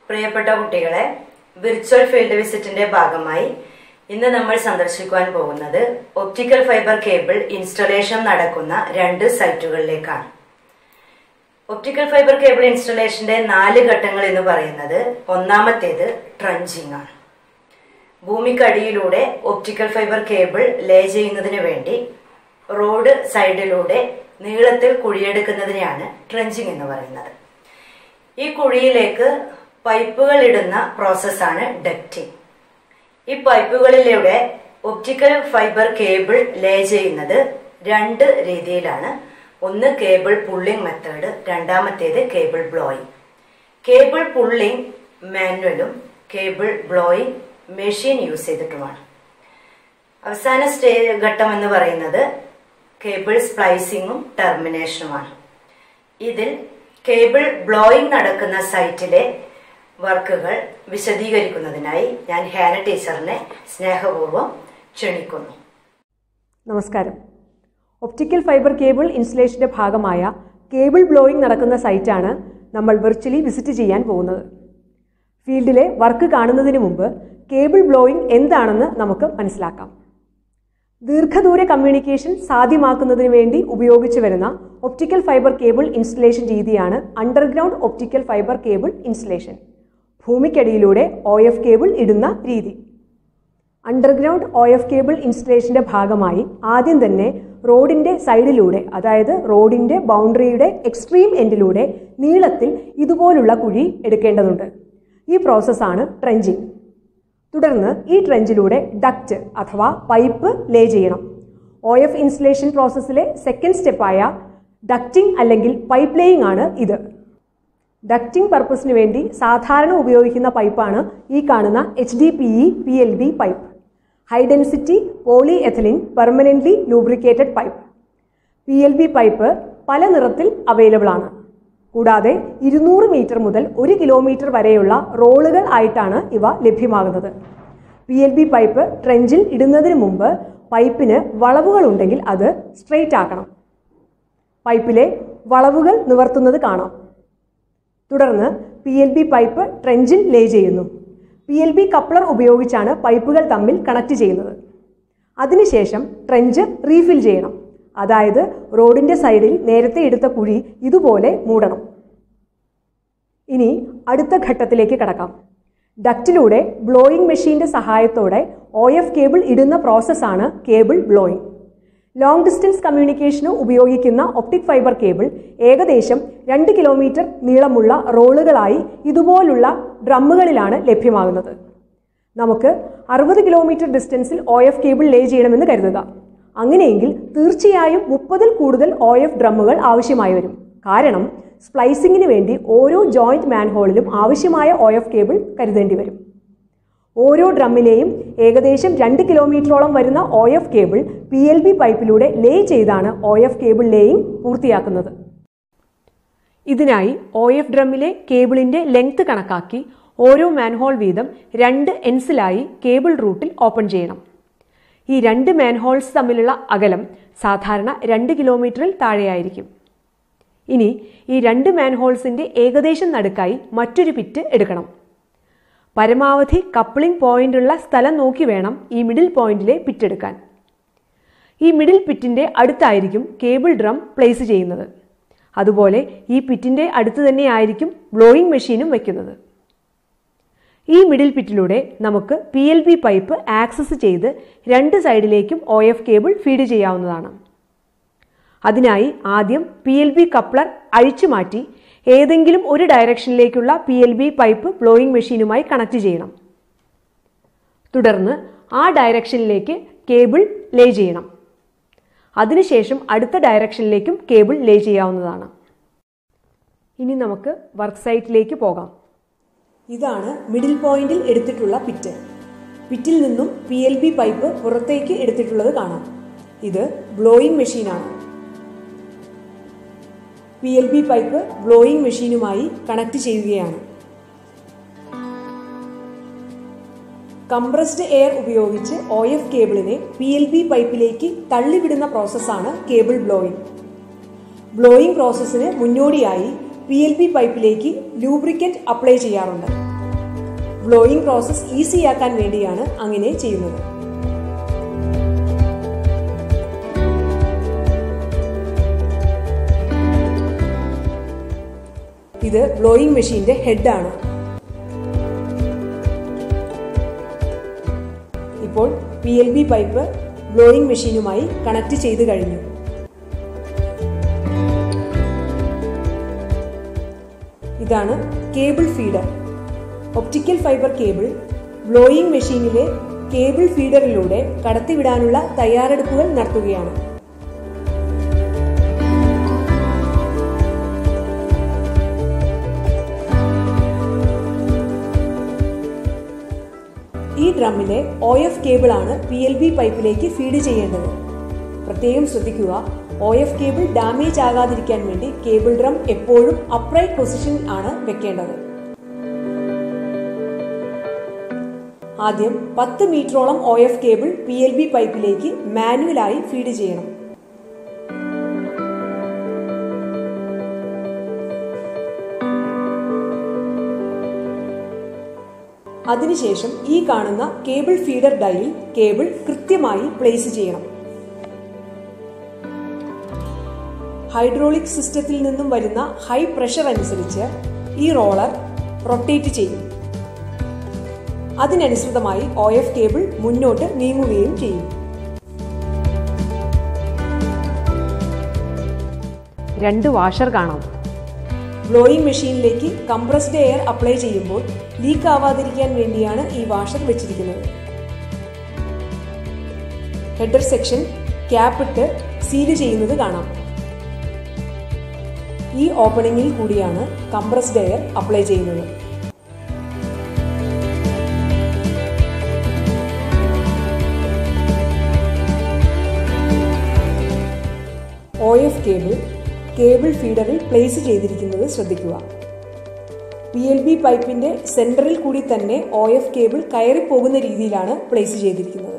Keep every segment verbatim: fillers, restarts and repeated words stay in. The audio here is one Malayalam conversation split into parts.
പ്രിയപ്പെട്ട കുട്ടികളെ, വിർച്വൽ ഫീൽഡ് വിസിറ്റിന്റെ ഭാഗമായി ഇന്ന് നമ്മൾ സന്ദർശിക്കുവാൻ പോകുന്നത് ഒപ്റ്റിക്കൽ ഫൈബർ കേബിൾ ഇൻസ്റ്റലേഷൻ നടക്കുന്ന രണ്ട് സൈറ്റുകളിലേക്കാണ്. ഒപ്റ്റിക്കൽ ഫൈബർ കേബിൾ ഇൻസ്റ്റലേഷന്റെ നാല് ഘട്ടങ്ങൾ എന്ന് പറയുന്നത് ഒന്നാമത്തേത് ട്രഞ്ചിങ് ആണ്. ഭൂമിക്കടിയിലൂടെ ഒപ്റ്റിക്കൽ ഫൈബർ കേബിൾ ലേ ചെയ്യുന്നതിന് വേണ്ടി റോഡ് സൈഡിലൂടെ നീളത്തിൽ കുഴിയെടുക്കുന്നതിനെയാണ് ട്രഞ്ചിങ് എന്ന് പറയുന്നത്. ഈ കുഴിയിലേക്ക് പൈപ്പുകൾ ഇടുന്ന പ്രോസസ്സാണ് ഡക്റ്റിംഗ്. ഈ പൈപ്പുകളിലൂടെ ഒപ്റ്റിക്കൽ ഫൈബർ കേബിൾ ലേ ചെയ്യുന്നത് രണ്ട് രീതിയിലാണ്. ഒന്ന് കേബിൾ പുള്ളിംഗ് മെത്തേഡ്, രണ്ടാമത്തേത് കേബിൾ ബ്ലോയിങ്. കേബിൾ പുള്ളിംഗ് മാനുവലും കേബിൾ ബ്ലോയിങ് മെഷീൻ യൂസ് ചെയ്തിട്ടുമാണ്. അവസാന സ്റ്റേ ഘട്ടം എന്ന് പറയുന്നത് കേബിൾ സ്പ്ലൈസിങ്ങും ടെർമിനേഷനുമാണ്. ഇതിൽ കേബിൾ ബ്ലോയിങ് നടക്കുന്ന സൈറ്റിലെ വർക്കുകൾ വിശദീകരിക്കുന്നതിനായി ഞാൻ ഹാന ടീച്ചറിനെ സ്നേഹപൂർവ്വം ക്ഷണിക്കുന്നു. നമസ്കാരം. ഒപ്റ്റിക്കൽ ഫൈബർ കേബിൾ ഇൻസ്റ്റലേഷന്റെ ഭാഗമായ കേബിൾ ബ്ലോയിങ് നടക്കുന്ന സൈറ്റാണ് നമ്മൾ വിർച്വലി വിസിറ്റ് ചെയ്യാൻ പോകുന്നത്. ഫീൽഡിലെ വർക്ക് കാണുന്നതിന് മുമ്പ് കേബിൾ ബ്ലോയിങ് എന്താണെന്ന് നമുക്ക് മനസ്സിലാക്കാം. ദീർഘദൂര കമ്മ്യൂണിക്കേഷൻ സാധ്യമാക്കുന്നതിന് വേണ്ടി ഉപയോഗിച്ചു വരുന്ന ഒപ്റ്റിക്കൽ ഫൈബർ കേബിൾ ഇൻസ്റ്റലേഷൻ രീതിയാണ് underground optical fibre cable installation. ഭൂമിക്കടിയിലൂടെ ഒ എഫ് കേബിൾ ഇടുന്ന രീതി. അണ്ടർഗ്രൗണ്ട് ഒ എഫ് കേബിൾ ഇൻസ്റ്റലേഷന്റെ ഭാഗമായി ആദ്യം തന്നെ റോഡിന്റെ സൈഡിലൂടെ, അതായത് റോഡിന്റെ ബൗണ്ടറിയുടെ എക്സ്ട്രീം എൻഡിലൂടെ നീളത്തിൽ ഇതുപോലുള്ള കുഴി എടുക്കേണ്ടതുണ്ട്. ഈ പ്രോസസ്സാണ് ട്രെഞ്ചിങ്. തുടർന്ന് ഈ ട്രെഞ്ചിലൂടെ ഡക്റ്റ് അഥവാ പൈപ്പ് ലേ ചെയ്യണം. ഒ എഫ് ഇൻസ്റ്റലേഷൻ പ്രോസസ്സിലെ സെക്കൻഡ് സ്റ്റെപ്പായ ഡക്റ്റിംഗ് അല്ലെങ്കിൽ പൈപ്പ് ലേയിങ് ആണ് ഇത്. ഡക്റ്റിംഗ് പർപ്പസിന് വേണ്ടി സാധാരണ ഉപയോഗിക്കുന്ന പൈപ്പാണ് ഈ കാണുന്ന H D P E P L B pipe, high density polyethylene permanently lubricated pipe. P L B pipe പല നിറത്തിൽ അവൈലബിൾ ആണ്. കൂടാതെ ഇരുന്നൂറ് മീറ്റർ മുതൽ ഒരു കിലോമീറ്റർ വരെയുള്ള റോളുകൾ ആയിട്ടാണ് ഇവ ലഭ്യമാകുന്നത്. പി എൽ ബി പൈപ്പ് ട്രെഞ്ചിൽ ഇടുന്നതിന് മുമ്പ് പൈപ്പിന് വളവുകൾ ഉണ്ടെങ്കിൽ അത് സ്ട്രെയിറ്റ് ആക്കണം. പൈപ്പിലെ വളവുകൾ നിവർത്തുന്നത് കാണാം. തുടർന്ന് പി എൽ ബി പൈപ്പ് ട്രെഞ്ചിൽ ലേ ചെയ്യുന്നു. പി എൽ ബി കപ്ലർ ഉപയോഗിച്ചാണ് പൈപ്പുകൾ തമ്മിൽ കണക്ട് ചെയ്യുന്നത്. അതിനുശേഷം ട്രെഞ്ച് റീഫിൽ ചെയ്യണം. അതായത് റോഡിന്റെ സൈഡിൽ നേരത്തെ എടുത്ത കുഴി ഇതുപോലെ മൂടണം. ഇനി അടുത്ത ഘട്ടത്തിലേക്ക് കടക്കാം. ഡക്റ്റിലൂടെ ബ്ലോയിങ് മെഷീന്റെ സഹായത്തോടെ ഒ എഫ് കേബിൾ ഇടുന്ന പ്രോസസ്സാണ് കേബിൾ ബ്ലോയിങ്. ലോങ് ഡിസ്റ്റൻസ് കമ്മ്യൂണിക്കേഷന് ഉപയോഗിക്കുന്ന ഒപ്റ്റിക് ഫൈബർ കേബിൾ ഏകദേശം രണ്ട് കിലോമീറ്റർ നീളമുള്ള റോളുകളായി ഇതുപോലുള്ള ഡ്രമ്മുകളിലാണ് ലഭ്യമാകുന്നത്. നമുക്ക് അറുപത് കിലോമീറ്റർ ഡിസ്റ്റൻസിൽ ഒ എഫ് കേബിൾ ലേ ചെയ്യണമെന്ന് കരുതുക. അങ്ങനെയെങ്കിൽ തീർച്ചയായും മുപ്പതിൽ കൂടുതൽ ഒ എഫ് ഡ്രമ്മുകൾ ആവശ്യമായി വരും. കാരണം സ്പ്ലൈസിങ്ങിന് വേണ്ടി ഓരോ ജോയിന്റ് മാൻഹോളിലും ആവശ്യമായ ഒ എഫ് കേബിൾ കരുതേണ്ടി വരും. ഓരോ ഡ്രമ്മിലെയും ഏകദേശം രണ്ട് കിലോമീറ്ററോളം വരുന്ന O F cable P L B പൈപ്പിലൂടെ ലേ ചെയ്താണ് ഒ എഫ് കേബിൾ ലേയിങ് പൂർത്തിയാക്കുന്നത്. ഇതിനായി ഒ എഫ് ഡ്രമ്മിലെ കേബിളിന്റെ ലെങ്ത് കണക്കാക്കി ഓരോ മാൻഹോൾ വീതം രണ്ട് എൻസിലായി കേബിൾ റൂട്ടിൽ ഓപ്പൺ ചെയ്യണം. ഈ രണ്ട് മാൻഹോൾസ് തമ്മിലുള്ള അകലം സാധാരണ രണ്ട് കിലോമീറ്ററിൽ താഴെയായിരിക്കും. ഇനി ഈ രണ്ട് മാൻഹോൾസിന്റെ ഏകദേശം നടുക്കായി മറ്റൊരു പിറ്റ് എടുക്കണം. പരമാവധി കപ്ലിംഗ് പോയിന്റുള്ള സ്ഥലം നോക്കി വേണം ഈ മിഡിൽ പോയിന്റിലെ പിറ്റ് എടുക്കാൻ. ഈ മിഡിൽ പിറ്റിന്റെ അടുത്തായിരിക്കും കേബിൾ ഡ്രം പ്ലേസ് ചെയ്യുന്നത്. അതുപോലെ ഈ പിറ്റിന്റെ അടുത്ത് തന്നെയായിരിക്കും ബ്ലോയിങ് മെഷീനും വയ്ക്കുന്നത്. ഈ മിഡിൽ പിറ്റിലൂടെ നമുക്ക് P L B pipe access ചെയ്ത് രണ്ട് സൈഡിലേക്കും ഒ എഫ് കേബിൾ ഫീഡ് ചെയ്യാവുന്നതാണ്. അതിനായി ആദ്യം പി എൽ ബി കപ്ലർ അഴിച്ചു മാറ്റി ഏതെങ്കിലും ഒരു ഡയറക്ഷനിലേക്കുള്ള P L B pipe blowing മെഷീനുമായി കണക്ട് ചെയ്യണം. തുടർന്ന് ആ ഡയറക്ഷനിലേക്ക് കേബിൾ ലേ ചെയ്യണം. അതിനുശേഷം അടുത്ത ഡയറക്ഷനിലേക്കും കേബിൾ ലേ ചെയ്യാവുന്നതാണ്. ഇനി നമുക്ക് വർക്ക് സൈറ്റിലേക്ക് പോകാം. ഇതാണ് മിഡിൽ പോയിന്റിൽ എടുത്തിട്ടുള്ള പിറ്റ്. പിറ്റിൽ നിന്നും പി എൽ ബി പൈപ്പ് പുറത്തേക്ക് എടുത്തിട്ടുള്ളത് കാണാം. ഇത് ബ്ലോയിങ് മെഷീനാണ്. P L B pipe blowing മെഷീനുമായി കണക്ട് ചെയ്യുകയാണ്. കംപ്രസ്ഡ് എയർ ഉപയോഗിച്ച് ഒ എഫ് കേബിളിനെ പി എൽ ബി പൈപ്പിലേക്ക് തള്ളിവിടുന്ന പ്രോസസ്സാണ് കേബിൾ ബ്ലോയിങ്. ബ്ലോയിങ് പ്രോസസ്സിന് മുന്നോടിയായി പി എൽ ബി പൈപ്പിലേക്ക് ലൂബ്രിക്കന്റ് അപ്ലൈ ചെയ്യാറുണ്ട്. ബ്ലോയിങ് പ്രോസസ് ഈസിയാക്കാൻ വേണ്ടിയാണ് അങ്ങനെ ചെയ്യുന്നത്. ഇത് ബ്ലോയിങ് മെഷീന്റെ ഹെഡാണ്. ഇപ്പോൾ P L B pipe blowing മെഷീനുമായി കണക്ട് ചെയ്ത് കഴിഞ്ഞു. ഇതാണ് cable feeder. Optical fibre cable blowing മെഷീനിലെ കേബിൾ ഫീഡറിലൂടെ കടത്തിവിടാനുള്ള തയ്യാറെടുപ്പുകൾ നടത്തുകയാണ്. ഈ ഡ്രമ്മിലെ ഒ എഫ് കേബിൾ ആണ് പി എൽ ബി പൈപ്പിലേക്ക് ഫീഡ് ചെയ്യേണ്ടത്. പ്രത്യേകം ശ്രദ്ധിക്കുക, ഒ എഫ് കേബിൾ ഡാമേജ് ആകാതിരിക്കാൻ വേണ്ടി കേബിൾ ഡ്രം എപ്പോഴും അപ്രൈറ്റ് പൊസിഷനിൽ ആണ് വെക്കേണ്ടത്. ആദ്യം പത്ത് മീറ്ററോളം O F cable P L B പൈപ്പിലേക്ക് മാനുവലായി ഫീഡ് ചെയ്യണം. അതിനുശേഷം ഈ കാണുന്ന കേബിൾ ഫീഡർ ഡൈയിൽ കേബിൾ കൃത്യമായി പ്ലേസ് ചെയ്യണം. ഹൈഡ്രോളിക് സിസ്റ്റത്തിൽ നിന്നും വരുന്ന ഹൈ പ്രഷർ അനുസരിച്ച് ഈ റോളർ റൊട്ടേറ്റ് ചെയ്യും. അതിനനുസൃതമായി ഒ എഫ് കേബിൾ മുന്നോട്ട് നീങ്ങുകയും ചെയ്യും. രണ്ട് വാഷർ കാണാം. ബ്ലോയിങ് മെഷീനിലേക്ക് കംപ്രസ്ഡ് എയർ അപ്ലൈ ചെയ്യുമ്പോൾ ലീക്ക് ആവാതിരിക്കാൻ വേണ്ടിയാണ് ഈ വാഷർ വെച്ചിരിക്കുന്നത്. ഹെഡർ സെക്ഷൻ ക്യാപ്പ് ഇട്ട് സീൽ ചെയ്യുന്നത് കാണാം. ഈ ഓപ്പണിംഗിൽ കൂടിയാണ് കംപ്രസ്ഡ് എയർ അപ്ലൈ ചെയ്യുന്നത്. ഒ എഫ് കേബിൾ കേബിൾ ഫീഡറിൽ പ്ലേസ് ചെയ്തിരിക്കുന്നത് ശ്രദ്ധിക്കുക. പി എൽ ബി പൈപ്പിന്റെ സെന്ററിൽ കൂടി തന്നെ ഒ എഫ് കേബിൾ കയറി പോകുന്ന രീതിയിലാണ് പ്ലേസ് ചെയ്തിരിക്കുന്നത്.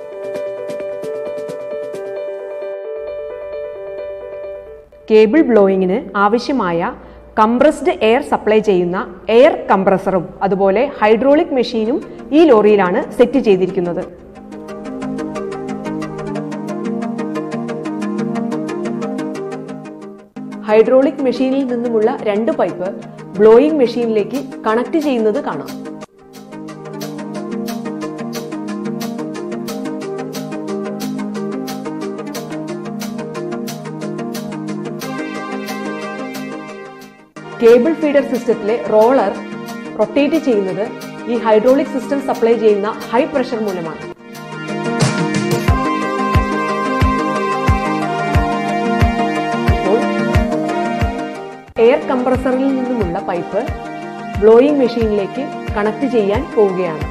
കേബിൾ ബ്ലോയിങ്ങിന് ആവശ്യമായ കംപ്രസ്ഡ് എയർ സപ്ലൈ ചെയ്യുന്ന എയർ കംപ്രസറും അതുപോലെ ഹൈഡ്രോളിക് മെഷീനും ഈ ലോറിയിലാണ് സെറ്റ് ചെയ്തിരിക്കുന്നത്. ഹൈഡ്രോളിക് മെഷീനിൽ നിന്നുമുള്ള രണ്ട് പൈപ്പ് ബ്ലോയിങ് മെഷീനിലേക്ക് കണക്ട് ചെയ്യുന്നത് കാണാം. കേബിൾ ഫീഡർ സിസ്റ്റത്തിലെ റോളർ റൊട്ടേറ്റ് ചെയ്യുന്നത് ഈ ഹൈഡ്രോളിക് സിസ്റ്റം സപ്ലൈ ചെയ്യുന്ന ഹൈ പ്രഷർ മൂലമാണ്. എയർ കംപ്രസറിൽ നിന്നുമുള്ള പൈപ്പ് ബ്ലോയിങ് മെഷീനിലേക്ക് കണക്ട് ചെയ്യാൻ പോവുകയാണ്.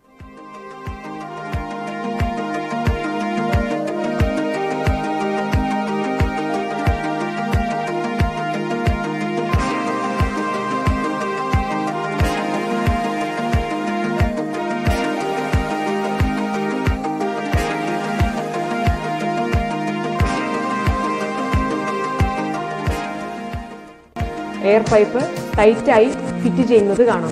എയർ പൈപ്പ് ടൈറ്റായി ഫിറ്റ് ചെയ്യുന്നത് കാണാം.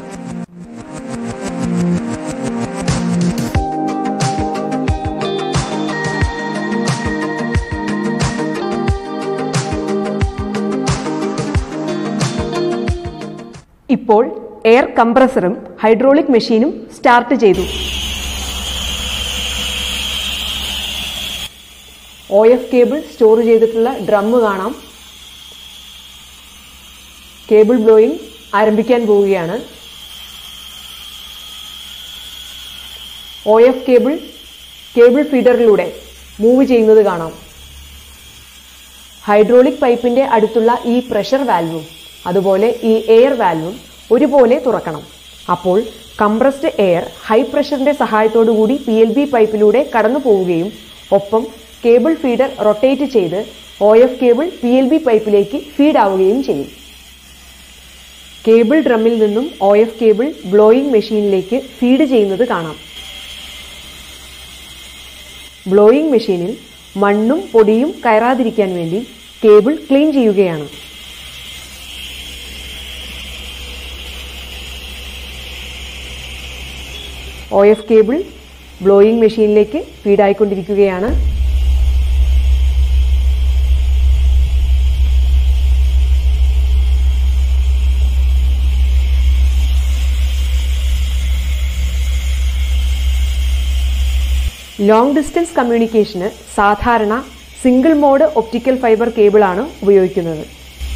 ഇപ്പോൾ എയർ കംപ്രസറും ഹൈഡ്രോളിക് മെഷീനും സ്റ്റാർട്ട് ചെയ്തു. ഒ എഫ് കേബിൾ സ്റ്റോർ ചെയ്തിട്ടുള്ള ഡ്രം കാണാം. കേബിൾ ബ്ലോയിങ് ആരംഭിക്കാൻ പോവുകയാണ്. ഒ എഫ് കേബിൾ കേബിൾ ഫീഡറിലൂടെ മൂവ് ചെയ്യുന്നത് കാണാം. ഹൈഡ്രോളിക് പൈപ്പിന്റെ അടുത്തുള്ള ഈ പ്രഷർ വാൽവും അതുപോലെ ഈ എയർ വാൽവും ഒരുപോലെ തുറക്കണം. അപ്പോൾ കംപ്രസ്ഡ് എയർ ഹൈ പ്രഷറിന്റെ സഹായത്തോടു കൂടി പി എൽ ബി പൈപ്പിലൂടെ കടന്നു പോവുകയും ഒപ്പം കേബിൾ ഫീഡർ റൊട്ടേറ്റ് ചെയ്ത് O F cable P L B പൈപ്പിലേക്ക് ഫീഡ് ആവുകയും ചെയ്യും. കേബിൾ ഡ്രമ്മിൽ നിന്നും ഒ എഫ് കേബിൾ ബ്ലോയിങ് മെഷീനിലേക്ക് ഫീഡ് ചെയ്യുന്നത് കാണാം. ബ്ലോയിങ് മെഷീനിൽ മണ്ണും പൊടിയും കയറാതിരിക്കാൻ വേണ്ടി കേബിൾ ക്ലീൻ ചെയ്യുകയാണ്. ഒ എഫ് കേബിൾ ബ്ലോയിങ് മെഷീനിലേക്ക് ഫീഡായിക്കൊണ്ടിരിക്കുകയാണ്. ലോങ് ഡിസ്റ്റൻസ് കമ്മ്യൂണിക്കേഷന് സാധാരണ സിംഗിൾ മോഡ് ഒപ്റ്റിക്കൽ ഫൈബർ കേബിളാണ് ഉപയോഗിക്കുന്നത്.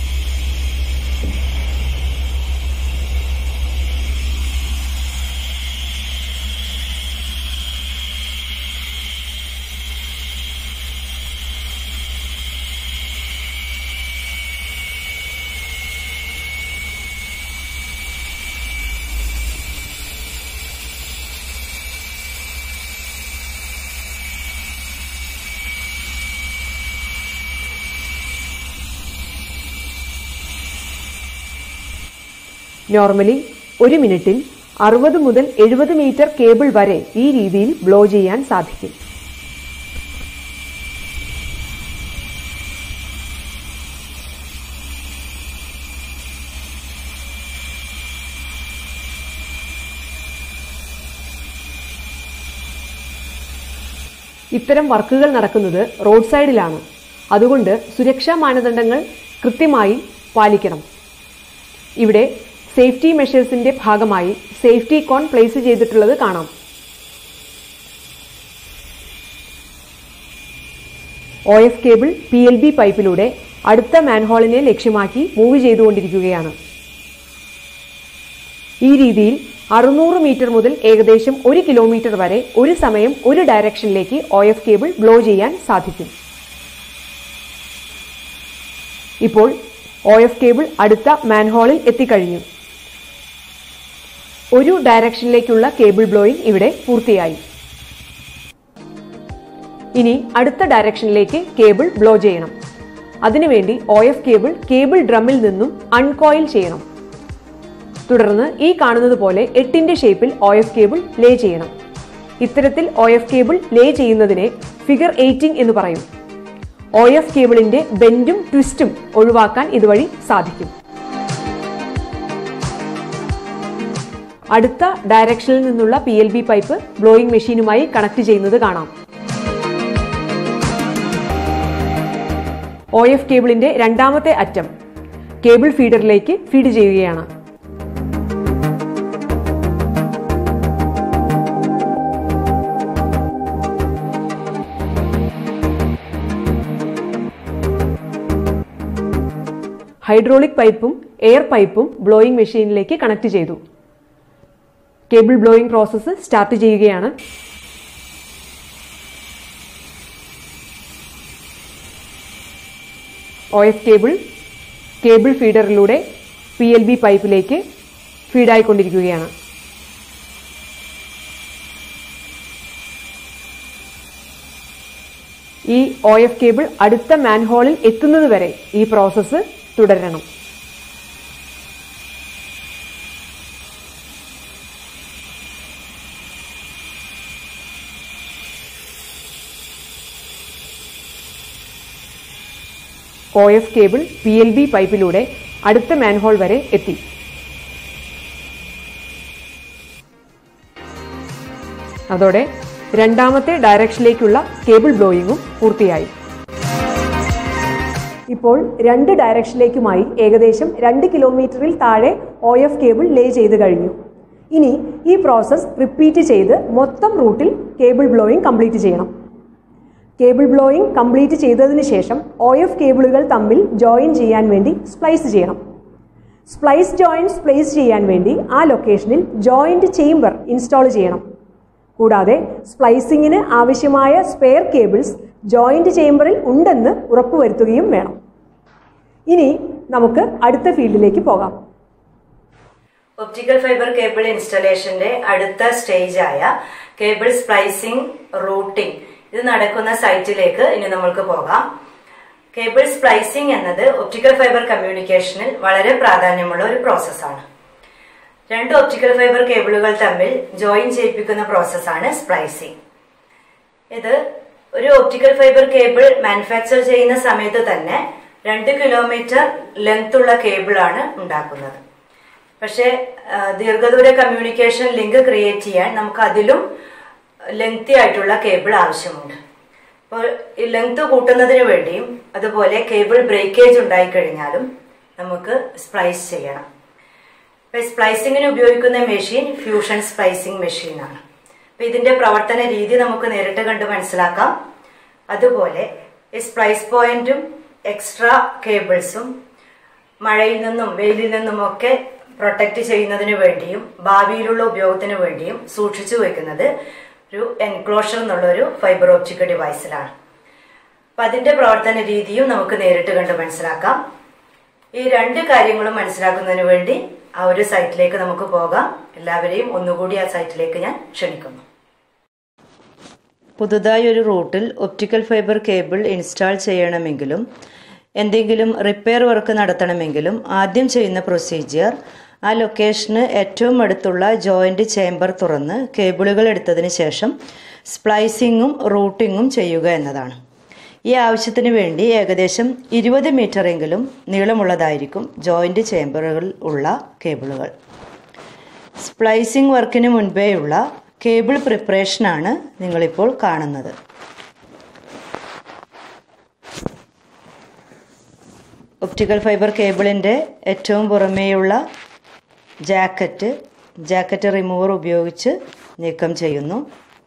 നോർമലി ഒരു മിനിറ്റിൽ അറുപത് മുതൽ എഴുപത് മീറ്റർ കേബിൾ വരെ ഈ രീതിയിൽ ബ്ലോ ചെയ്യാൻ സാധിക്കും. ഇത്തരം വർക്കുകൾ നടക്കുന്നത് റോഡ് സൈഡിലാണ്. അതുകൊണ്ട് സുരക്ഷാ മാനദണ്ഡങ്ങൾ കൃത്യമായി പാലിക്കണം. ഇവിടെ സേഫ്റ്റി മെഷേഴ്സിന്റെ ഭാഗമായി സേഫ്റ്റി കോൺ പ്ലേസ് ചെയ്തിട്ടുള്ളത് കാണാം. O F cable P L B പൈപ്പിലൂടെ അടുത്ത മാൻഹോളിനെ ലക്ഷ്യമാക്കി മൂവ് ചെയ്തുകൊണ്ടിരിക്കുകയാണ്. ഈ രീതിയിൽ അറുന്നൂറ് മീറ്റർ മുതൽ ഏകദേശം ഒരു കിലോമീറ്റർ വരെ ഒരു സമയം ഒരു ഡയറക്ഷനിലേക്ക് ഒ എഫ് കേബിൾ ബ്ലോ ചെയ്യാൻ സാധിക്കും. ഇപ്പോൾ ഒ എഫ് കേബിൾ അടുത്ത മാൻഹോളിൽ എത്തിക്കഴിഞ്ഞു. ഒരു ഡയറക്ഷനിലേക്കുള്ള കേബിൾ ബ്ലോയിങ് ഇവിടെ പൂർത്തിയായി. ഇനി അടുത്ത ഡയറക്ഷനിലേക്ക് കേബിൾ ബ്ലോ ചെയ്യണം. അതിനുവേണ്ടി ഒ എഫ് കേബിൾ കേബിൾ ഡ്രമ്മിൽ നിന്നും അൺകോയിൽ ചെയ്യണം. തുടർന്ന് ഈ കാണുന്നത് പോലെ എട്ടിന്റെ ഷേപ്പിൽ ഒ എഫ് കേബിൾ ലേ ചെയ്യണം. ഇത്തരത്തിൽ ഒ എഫ് കേബിൾ ലേ ചെയ്യുന്നതിനെ ഫിഗർ എയ്റ്റിംഗ് എന്ന് പറയും. ഒ എഫ് കേബിളിന്റെ ബെൻഡും ട്വിസ്റ്റും ഒഴിവാക്കാൻ ഇതുവഴി സാധിക്കും. അടുത്ത ഡയറക്ഷനിൽ നിന്നുള്ള P L B pipe blowing മെഷീനുമായി കണക്ട് ചെയ്യുന്നത് കാണാം. ഒ എഫ് കേബിളിന്റെ രണ്ടാമത്തെ അറ്റം കേബിൾ ഫീഡറിലേക്ക് ഫീഡ് ചെയ്യുകയാണ്. ഹൈഡ്രോളിക് പൈപ്പും എയർ പൈപ്പും ബ്ലോയിങ് മെഷീനിലേക്ക് കണക്ട് ചെയ്തു. കേബിൾ ബ്ലോയിങ് പ്രോസസ്സ് സ്റ്റാർട്ട് ചെയ്യുകയാണ്. ഒ എഫ് കേബിൾ കേബിൾ ഫീഡറിലൂടെ പി എൽ ബി പൈപ്പിലേക്ക് ഫീഡായിക്കൊണ്ടിരിക്കുകയാണ്. ഈ ഒ എഫ് കേബിൾ അടുത്ത മാൻഹോളിൽ എത്തുന്നത് വരെ ഈ പ്രോസസ്സ് തുടരണം. O F cable P L B പൈപ്പിലൂടെ അടുത്ത മാൻഹോൾ വരെ എത്തി. അതോടെ രണ്ടാമത്തെ ഡയറക്ഷനിലേക്കുള്ള കേബിൾ ബ്ലോയിങ്ങും പൂർത്തിയായി. ഇപ്പോൾ രണ്ട് ഡയറക്ഷനിലേക്കുമായി ഏകദേശം രണ്ട് കിലോമീറ്ററിൽ താഴെ ഒ എഫ് കേബിൾ ലേ ചെയ്ത് കഴിഞ്ഞു. ഇനി ഈ പ്രോസസ്സ് റിപ്പീറ്റ് ചെയ്ത് മൊത്തം റൂട്ടിൽ കേബിൾ ബ്ലോയിങ് കംപ്ലീറ്റ് ചെയ്യണം. കേബിൾ ബ്ലോയിങ് കംപ്ലീറ്റ് ചെയ്തതിന് ശേഷം ഒ എഫ് കേബിളുകൾ തമ്മിൽ ജോയിൻ ചെയ്യാൻ വേണ്ടി സ്പ്ലൈസ് ചെയ്യണം. സ്പ്ലൈസ് ജോയിൻറ്റ്സ് പ്ലേസ് ചെയ്യാൻ വേണ്ടി ആ ലൊക്കേഷനിൽ ജോയിന്റ് ചേംബർ ഇൻസ്റ്റാൾ ചെയ്യണം. കൂടാതെ സ്പ്ലൈസിങ്ങിന് ആവശ്യമായ സ്പെയർ കേബിൾസ് ജോയിന്റ് ചേംബറിൽ ഉണ്ടെന്ന് ഉറപ്പുവരുത്തുകയും വേണം. ഇനി നമുക്ക് അടുത്ത ഫീൽഡിലേക്ക് പോകാം. ഒപ്റ്റിക്കൽ ഫൈബർ കേബിൾ ഇൻസ്റ്റലേഷന്റെ അടുത്ത സ്റ്റേജ് ആയ കേബിൾ സ്പ്ലൈസിംഗ് റൂട്ടിംഗ് ഇത് നടക്കുന്ന സൈറ്റിലേക്ക് ഇനി നമ്മൾക്ക് പോകാം. കേബിൾ സ്പ്ലൈസിംഗ് എന്നത് ഒപ്റ്റിക്കൽ ഫൈബർ കമ്മ്യൂണിക്കേഷനിൽ വളരെ പ്രാധാന്യമുള്ള ഒരു പ്രോസസ്സാണ്. രണ്ട് ഒപ്റ്റിക്കൽ ഫൈബർ കേബിളുകൾ തമ്മിൽ ജോയിൻ ചെയ്യിപ്പിക്കുന്ന പ്രോസസ്സാണ് സ്പ്ലൈസിംഗ്. ഇത് ഒരു ഒപ്റ്റിക്കൽ ഫൈബർ കേബിൾ മാനുഫാക്ചർ ചെയ്യുന്ന സമയത്ത് തന്നെ രണ്ട് കിലോമീറ്റർ ലെങ്ത് ഉള്ള കേബിളാണ് ഉണ്ടാക്കുന്നത്. പക്ഷേ ദീർഘദൂര കമ്മ്യൂണിക്കേഷൻ ലിങ്ക് ക്രിയേറ്റ് ചെയ്യാൻ നമുക്ക് അതിലും ലെങ്തി ആയിട്ടുള്ള കേബിൾ ആവശ്യമുണ്ട്. അപ്പോൾ ഈ ലെങ്ത് കൂട്ടുന്നതിന് വേണ്ടിയും അതുപോലെ കേബിൾ ബ്രേക്കേജ് ഉണ്ടായിക്കഴിഞ്ഞാലും നമുക്ക് സ്പ്ലൈസ് ചെയ്യണം. സ്പ്ലൈസിങ്ങിന് ഉപയോഗിക്കുന്ന മെഷീൻ ഫ്യൂഷൻ സ്പ്ലൈസിംഗ് മെഷീനാണ്. അപ്പൊ ഇതിന്റെ പ്രവർത്തന രീതി നമുക്ക് നേരിട്ട് കണ്ട് മനസ്സിലാക്കാം. അതുപോലെ ഈ സ്പ്ലൈസ് പോയിന്റും എക്സ്ട്രാ കേബിൾസും മഴയിൽ നിന്നും വെയിലിൽ നിന്നും ഒക്കെ പ്രൊട്ടക്ട് ചെയ്യുന്നതിന് വേണ്ടിയും ഭാവിയിലുള്ള ഉപയോഗത്തിന് വേണ്ടിയും സൂക്ഷിച്ചു വെക്കുന്നത് ഒരു എൻക്ലോഷർ എന്നുള്ള ഒരു ഫൈബർ ഓപ്റ്റിക് ഡിവൈസിലാണ്. അപ്പൊ അതിന്റെ പ്രവർത്തന രീതിയും നമുക്ക് നേരിട്ട് കണ്ട് മനസ്സിലാക്കാം. ഈ രണ്ട് കാര്യങ്ങളും മനസ്സിലാക്കുന്നതിന് വേണ്ടി ആ ഒരു സൈറ്റിലേക്ക് നമുക്ക് പോകാം. എല്ലാവരെയും ഒന്നുകൂടി ആ സൈറ്റിലേക്ക് ഞാൻ ക്ഷണിക്കുന്നു. പുതുതായി ഒരു റൂട്ടിൽ ഒപ്റ്റിക്കൽ ഫൈബർ കേബിൾ ഇൻസ്റ്റാൾ ചെയ്യണമെങ്കിലും എന്തെങ്കിലും റിപ്പയർ വർക്ക് നടത്തണമെങ്കിലും ആദ്യം ചെയ്യുന്ന പ്രൊസീജിയർ ആ ലൊക്കേഷന് ഏറ്റവും അടുത്തുള്ള ജോയിന്റ് ചേംബർ തുറന്ന് കേബിളുകൾ എടുത്തതിന് ശേഷം സ്പ്ലൈസിങ്ങും റൂട്ടിങ്ങും ചെയ്യുക എന്നതാണ്. ഈ ആവശ്യത്തിന് വേണ്ടി ഏകദേശം ഇരുപത് മീറ്ററെങ്കിലും നീളമുള്ളതായിരിക്കും ജോയിന്റ് ചേംബറുകൾ ഉള്ള കേബിളുകൾ. സ്പ്ലൈസിംഗ് വർക്കിന് മുൻപേയുള്ള കേബിൾ പ്രിപ്പറേഷനാണ് നിങ്ങളിപ്പോൾ കാണുന്നത്. ഒപ്റ്റിക്കൽ ഫൈബർ കേബിളിൻ്റെ ഏറ്റവും പുറമേയുള്ള ജാക്കറ്റ് ജാക്കറ്റ് റിമൂവർ ഉപയോഗിച്ച് നീക്കം ചെയ്യുന്നു.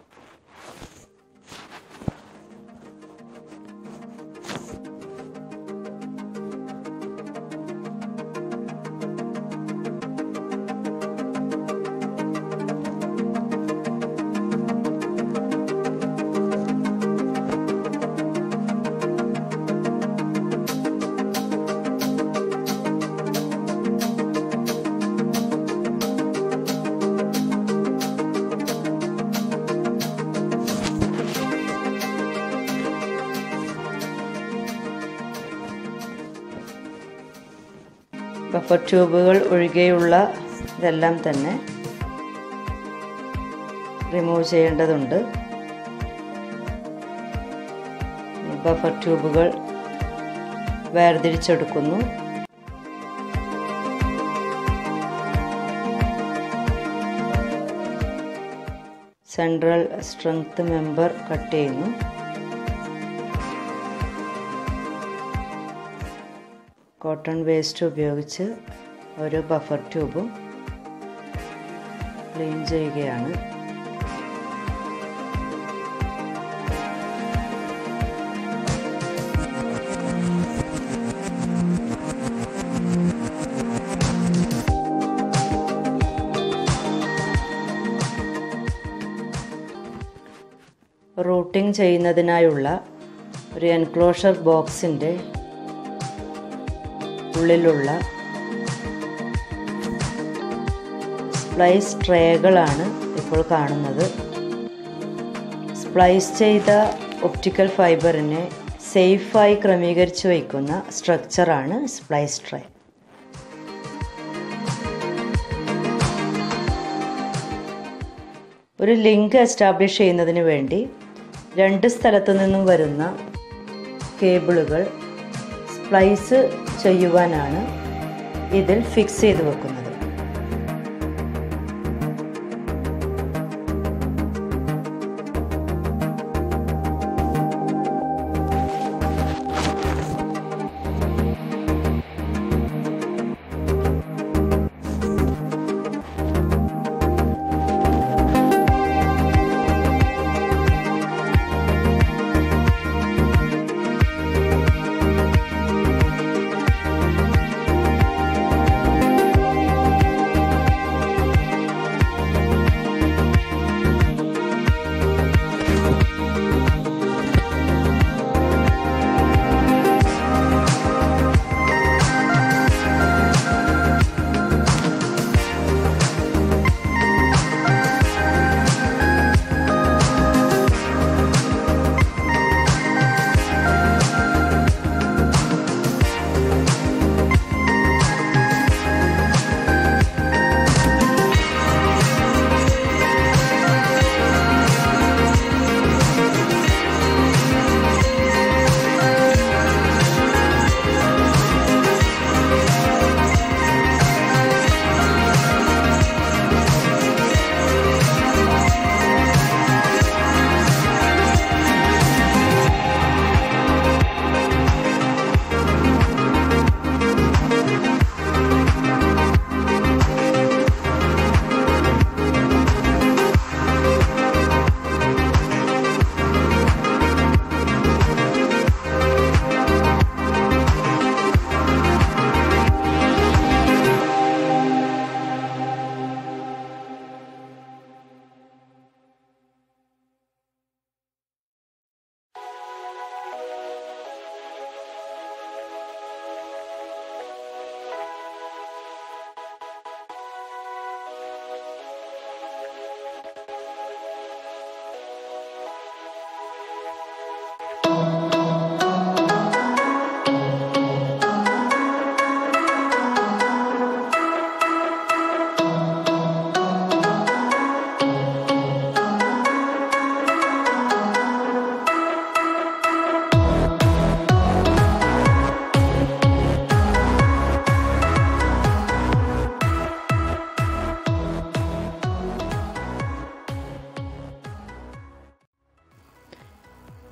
ബഫർ ട്യൂബുകൾ ഒഴികെയുള്ള ഇതെല്ലാം തന്നെ റിമൂവ് ചെയ്യേണ്ടതുണ്ട്. ബഫർ ട്യൂബുകൾ വേർതിരിച്ചെടുക്കുന്നു. സെൻട്രൽ സ്ട്രെങ്ത് മെമ്പർ കട്ട് ചെയ്യുന്നു. കോട്ടൺ വേസ്റ്റ് ഉപയോഗിച്ച് ഓരോ ബഫർ ട്യൂബും ക്ലീൻ ചെയ്യുകയാണ്. റൂട്ടിംഗ് ചെയ്യുന്നതിനായുള്ള ഒരു എൻക്ലോഷർ ബോക്സിൻ്റെ ഉള്ളിലുള്ള സ്പ്ലൈസ് ട്രേകളാണ് ഇപ്പോൾ കാണുന്നത്. സ്പ്ലൈസ് ചെയ്ത ഒപ്റ്റിക്കൽ ഫൈബറിനെ സേഫായി ക്രമീകരിച്ചു വയ്ക്കുന്ന സ്ട്രക്ചറാണ് സ്പ്ലൈസ് ട്രേ. ഒരു ലിങ്ക് എസ്റ്റാബ്ലിഷ് ചെയ്യുന്നതിന് വേണ്ടി രണ്ട് സ്ഥലത്തു നിന്നും വരുന്ന കേബിളുകൾ സ്പ്ലൈസ് ചെയ്യുവാനാണ് ഇതിൽ ഫിക്സ് ചെയ്ത് വെക്കുന്നത്.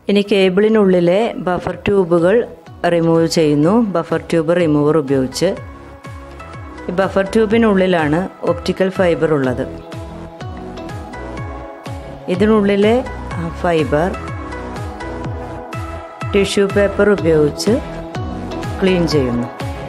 ഇനി കേബിളിനുള്ളിലെ ബഫർ ട്യൂബുകൾ റിമൂവ് ചെയ്യുന്നു. ബഫർ ട്യൂബ് റിമൂവർ ഉപയോഗിച്ച്. ഈ ബഫർ ട്യൂബിനുള്ളിലാണ് ഒപ്റ്റിക്കൽ ഫൈബർ ഉള്ളത്. ഇതിനുള്ളിലെ ഫൈബർ ടിഷ്യൂ പേപ്പർ ഉപയോഗിച്ച് ക്ലീൻ ചെയ്യുന്നു.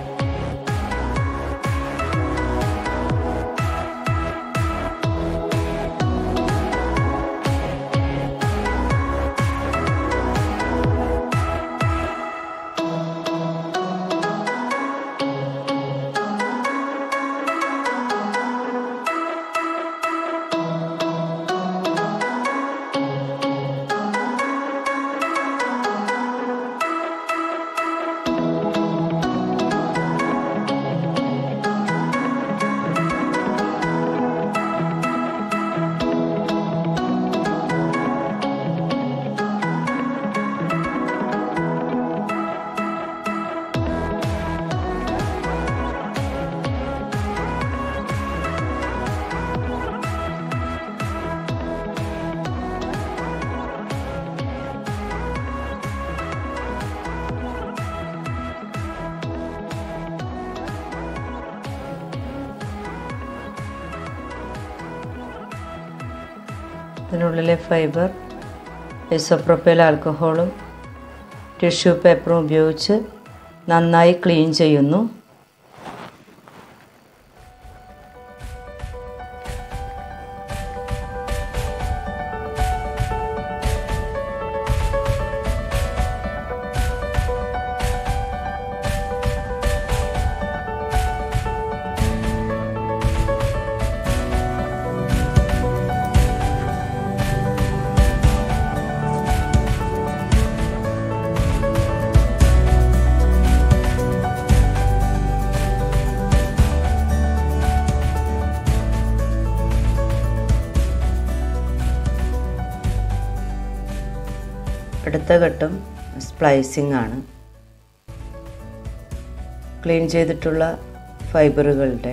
ഇതിനുള്ളിലെ ഫൈബർ ഐസോപ്രോപ്പൈൽ ആൽക്കഹോളും ടിഷ്യൂ പേപ്പറും ഉപയോഗിച്ച് നന്നായി ക്ലീൻ ചെയ്യുന്നു. അടുത്ത ഘട്ടം സ്പ്ലൈസിംഗ് ആണ്. ക്ലീൻ ചെയ്തിട്ടുള്ള ഫൈബറുകളുടെ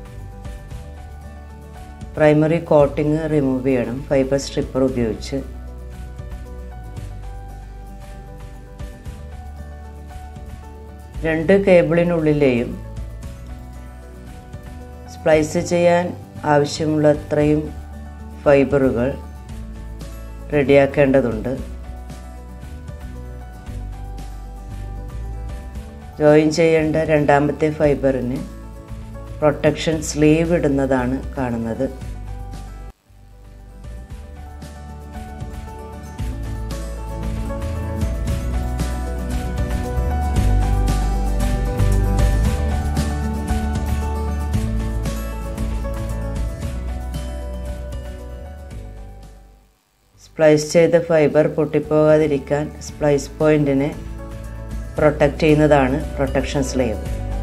പ്രൈമറി കോട്ടിംഗ് റിമൂവ് ചെയ്യണം ഫൈബർ സ്ട്രിപ്പർ ഉപയോഗിച്ച്. രണ്ട് കേബിളിനുള്ളിലെയും സ്പ്ലൈസ് ചെയ്യാൻ ആവശ്യമുള്ളത്രയും ഫൈബറുകൾ റെഡിയാക്കേണ്ടതുണ്ട്. ജോയിൻ ചെയ്യേണ്ട രണ്ടാമത്തെ ഫൈബറിന് പ്രൊട്ടക്ഷൻ സ്ലീവ് ഇടുന്നതാണ് കാണുന്നത്. സ്പ്ലൈസ് ചെയ്ത ഫൈബർ പൊട്ടിപ്പോകാതിരിക്കാൻ സ്പ്ലൈസ് പോയിന്റിനെ പ്രൊട്ടക്റ്റ് ചെയ്യുന്നതാണ് പ്രൊട്ടക്ഷൻ സ്ലീവ്.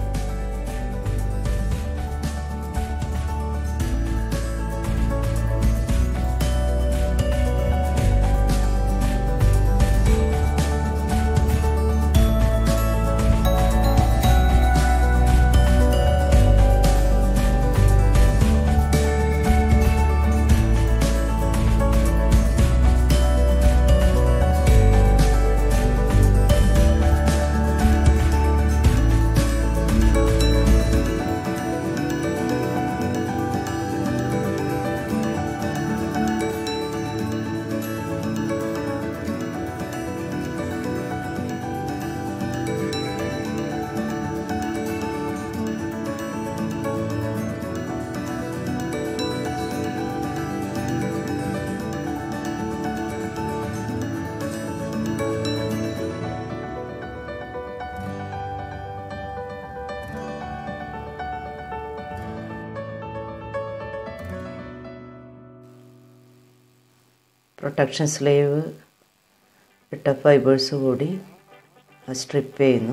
പ്രൊട്ടക്ഷൻ സ്ലീവ് ഇട്ട ഫൈബേഴ്സ് കൂടി സ്ട്രിപ്പ് ചെയ്യുന്നു.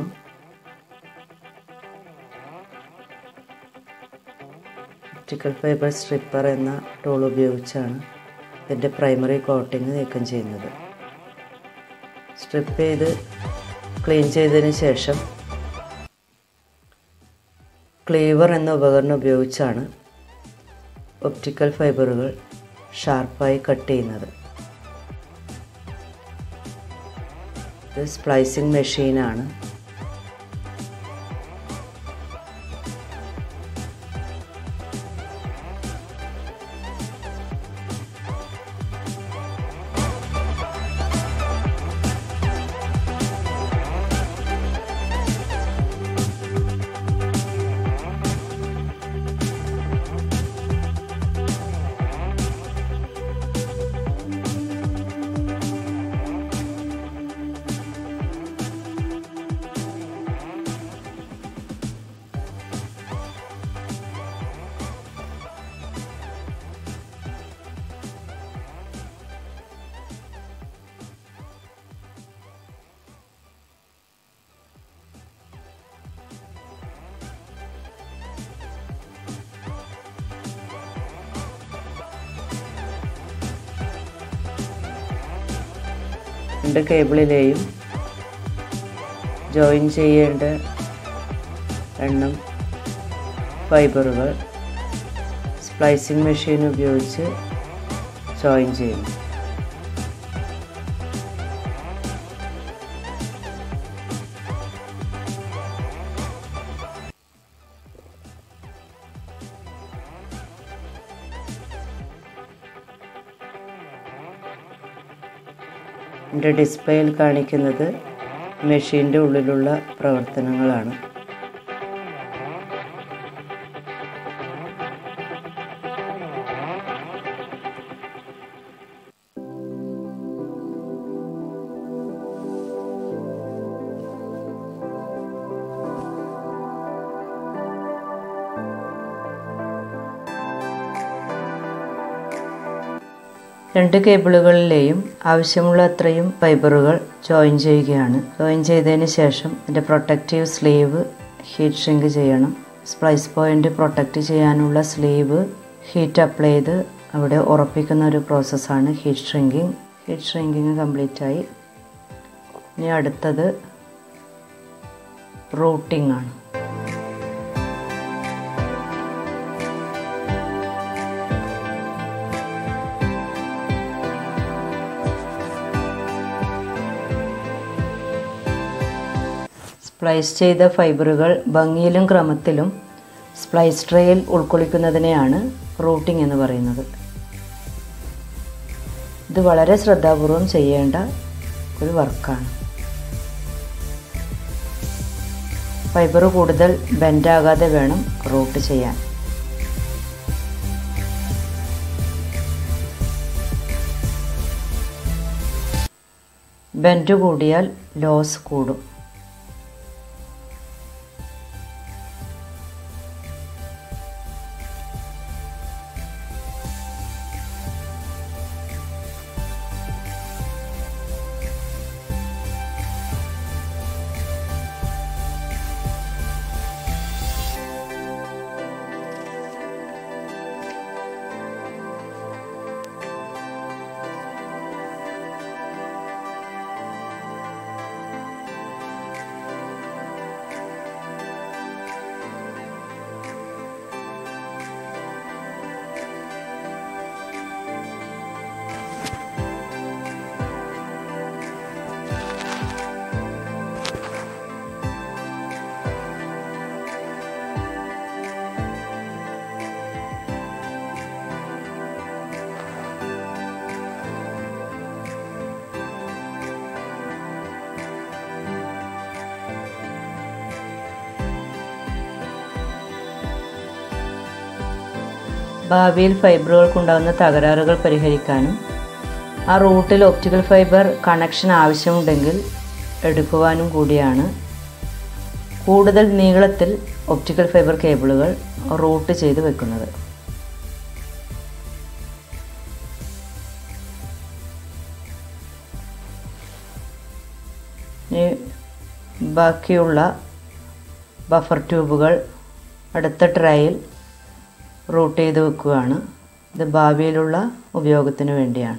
ഒപ്റ്റിക്കൽ ഫൈബർ സ്ട്രിപ്പർ എന്ന ടൂൾ ഉപയോഗിച്ചാണ് ഇതിൻ്റെ പ്രൈമറി കോട്ടിങ് നീക്കം ചെയ്യുന്നത്. സ്ട്രിപ്പ് ചെയ്ത് ക്ലീൻ ചെയ്തതിന് ശേഷം ക്ലീവർ എന്ന ഉപകരണം ഉപയോഗിച്ചാണ് ഒപ്റ്റിക്കൽ ഫൈബറുകൾ ഷാർപ്പായി കട്ട് ചെയ്യുന്നത്. ഇത് സ്പ്ലൈസിങ് മെഷീനാണ്. രണ്ട് കേബിളിലെയും ജോയിൻ ചെയ്യേണ്ട എണ്ണം ഫൈബറുകൾ സ്പ്ലൈസിങ് മെഷീൻ ഉപയോഗിച്ച് ജോയിൻ ചെയ്യുന്നു. എൻ്റെ ഡിസ്പ്ലേയിൽ കാണിക്കുന്നത് മെഷീൻ്റെ ഉള്ളിലുള്ള പ്രവർത്തനങ്ങളാണ്. രണ്ട് കേബിളുകളിലെയും ആവശ്യമുള്ള അത്രയും ഫൈബറുകൾ ജോയിൻ ചെയ്യുകയാണ്. ജോയിൻ ചെയ്തതിന് ശേഷം ഇതിൻ്റെ പ്രൊട്ടക്റ്റീവ് സ്ലീവ് ഹീറ്റ് ഷ്രിങ്ക് ചെയ്യണം. സ്പ്ലൈസ് പോയിൻ്റ് പ്രൊട്ടക്റ്റ് ചെയ്യാനുള്ള സ്ലീവ് ഹീറ്റ് അപ്ലൈ ചെയ്ത് അവിടെ ഉറപ്പിക്കുന്ന ഒരു പ്രോസസ്സാണ് heat shrinking. Heat shrinking complete ആയി. ഇനി അടുത്തത് റൂട്ടിംഗ് ആണ്. സ്പ്ലൈസ് ചെയ്ത ഫൈബറുകൾ ഭംഗിയിലും ക്രമത്തിലും സ്പ്ലൈസ് ട്രേയിൽ ഉൾക്കൊള്ളിക്കുന്നതിനെയാണ് റൂട്ടിംഗ് എന്ന് പറയുന്നത്. ഇത് വളരെ ശ്രദ്ധാപൂർവം ചെയ്യേണ്ട ഒരു വർക്കാണ്. ഫൈബർ കൂടുതൽ ബെൻഡാകാതെ വേണം റൂട്ട് ചെയ്യാൻ. ബെൻഡ് കൂടിയാൽ ലോസ് കൂടും. ഭാവിയിൽ ഫൈബറുകൾക്കുണ്ടാകുന്ന തകരാറുകൾ പരിഹരിക്കാനും ആ റൂട്ടിൽ ഒപ്റ്റിക്കൽ ഫൈബർ കണക്ഷൻ ആവശ്യമുണ്ടെങ്കിൽ എടുക്കുവാനും കൂടിയാണ് കൂടുതൽ നീളത്തിൽ ഒപ്റ്റിക്കൽ ഫൈബർ കേബിളുകൾ റൂട്ട് ചെയ്ത് വെക്കുന്നത്. ബാക്കിയുള്ള ബഫർ ട്യൂബുകൾ അടുത്ത ട്രേയിൽ റൂട്ട് ചെയ്ത് വെക്കുകയാണ്. ഇത് ഭാവിയിലുള്ള ഉപയോഗത്തിന് വേണ്ടിയാണ്.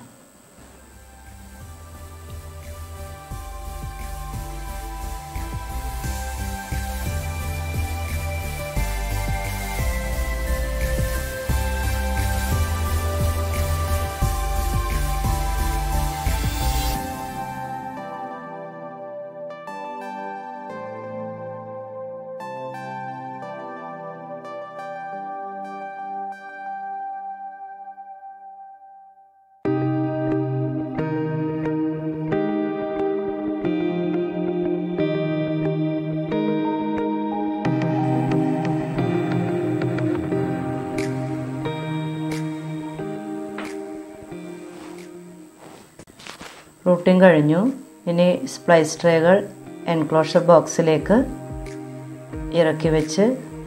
റൂട്ടിംഗ് കഴിഞ്ഞു. ഇനി സ്പ്ലൈസ് ട്രേകൾ എൻക്ലോഷർ ബോക്സിലേക്ക് ഇറക്കി വെച്ച്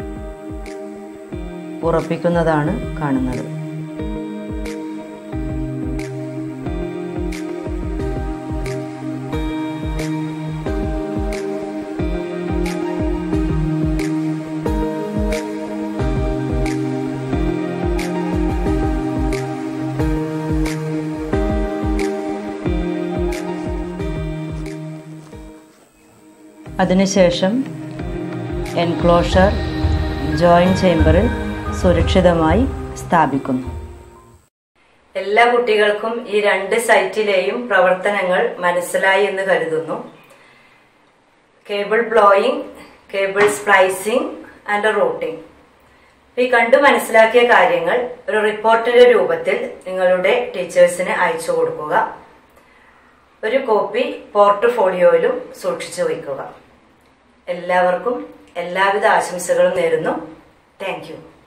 ഉറപ്പിക്കുന്നതാണ് കാണുന്നത്. അതിനുശേഷം എൻക്ലോഷർ ജോയിൻ ചേംബറിൽ സുരക്ഷിതമായി സ്ഥാപിക്കുന്നു. എല്ലാ കുട്ടികൾക്കും ഈ രണ്ട് സൈറ്റിലെയും പ്രവർത്തനങ്ങൾ മനസ്സിലായി എന്ന് കരുതുന്നു. Cable blowing, cable splicing and routing. ഈ കണ്ടു മനസ്സിലാക്കിയ കാര്യങ്ങൾ ഒരു റിപ്പോർട്ടിന്റെ രൂപത്തിൽ നിങ്ങളുടെ ടീച്ചേഴ്സിന് അയച്ചു കൊടുക്കുക. ഒരു കോപ്പി പോർട്ട്ഫോളിയോയിലും സൂക്ഷിച്ചു വയ്ക്കുക. എല്ലാവർക്കും എല്ലാവിധ ആശംസകളും നേരുന്നു. Thank U.